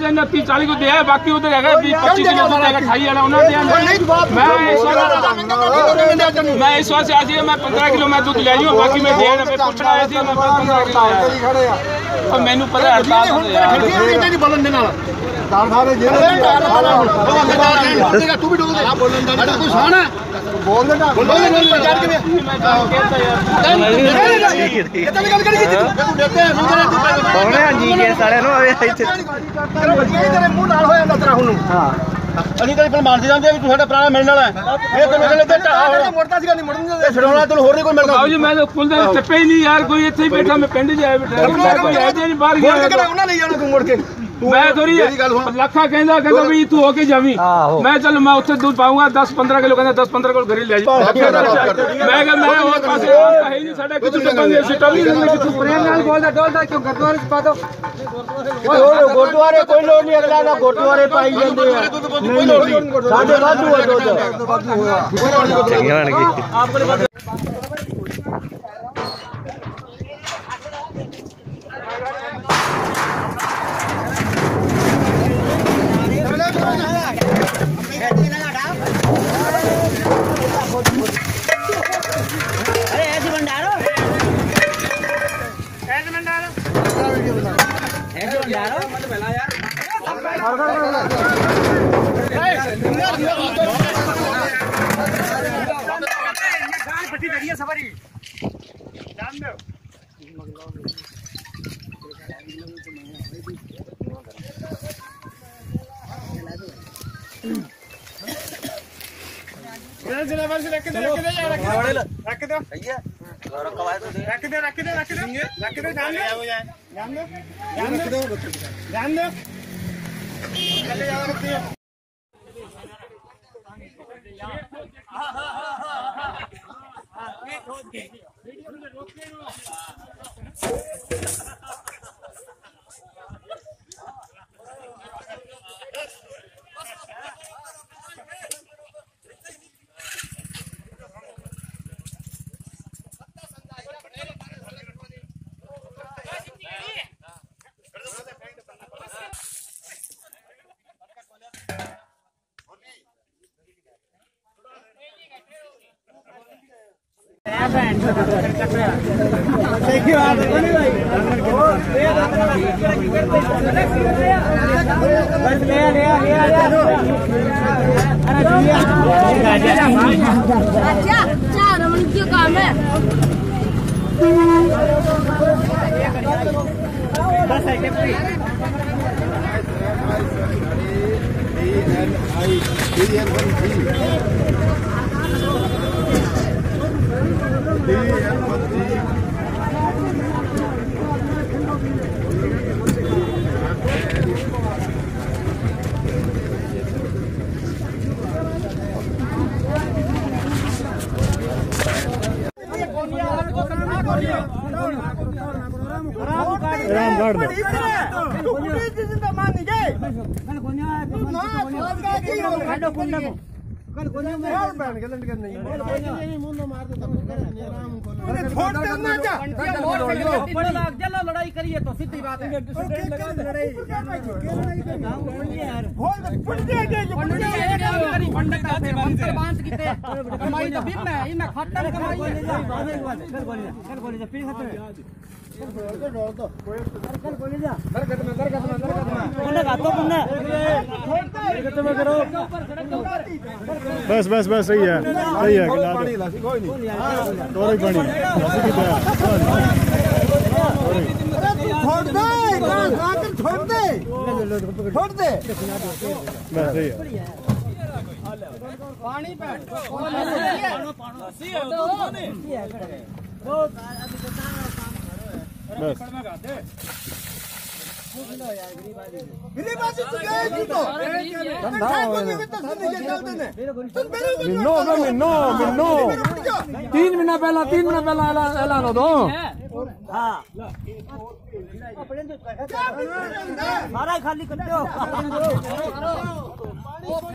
ने 30-40 को दिया है, बाकी उधर है 20-25 किलो दूध है 28 वाला उन्होंने दिया। मैं इस वजह से आज मैं 15 किलो मैं दूध ले आई हूँ, बाकी मैं दिया मैं पूछना आया थी मैं 15 किलो आया और मैनू पता है हड़ताल तू भी बोल ਅਸੀਂ ਤਾਂ ਫਿਰ ਮੰਨਦੇ ਜਾਂਦੇ ਵੀ ਤੂੰ ਸਾਡਾ ਪੁਰਾਣਾ ਮਿਲਣ ਵਾਲਾ ਹੈ ਇਹ ਤੈਨੂੰ ਲੱਗਦਾ ਢਾਹ ਮੁੜਦਾ ਸੀਗਾ ਨਹੀਂ ਮੁੜਨ ਦਿੰਦੇ ਛਡਾਉਣਾ ਤੈਨੂੰ ਹੋਰ ਨਹੀਂ ਕੋਈ ਮਿਲਦਾ। ਜੀ ਮੈਂ ਤਾਂ ਪੁੱਲ ਦੇ ਟੱਪੇ ਹੀ ਨਹੀਂ ਯਾਰ, ਕੋਈ ਇੱਥੇ ਹੀ ਬੈਠਾ ਮੈਂ ਪਿੰਡ 'ਚ ਆਇਆ ਬੈਠਾ ਕੋਈ ਆਇਆ ਨਹੀਂ ਬਾਹਰ ਗਿਆ ਉਹਨਾਂ ਲਈ ਜਾਣਾ ਤੂੰ ਮੁੜ ਕੇ मैं थोड़ी लखा कहना भी तू होके जावी मैं चल मैं उत्थे दूध पाऊंगा 10-15 किलो कहना 10-15 किलो घरे ले जा मैं और पास है नहीं साडा कुछ बंदे सिस्टम नहीं तू प्रेम नाल बोलदा डोलदा क्यों गुरुद्वारे पा दो गुरुद्वारे कोई लोग नहीं अगला ना गुरुद्वारे पाई जांदे नहीं साडे वाधू है दूध आपको काम है लड़ाई करिए तो सीधी बात है बस बस बस सही है कोई नहीं छोड़ दे बस सही है पानी मिन्नो 3 महीना पहला ऐलान हो दो सारा खाली कर दो।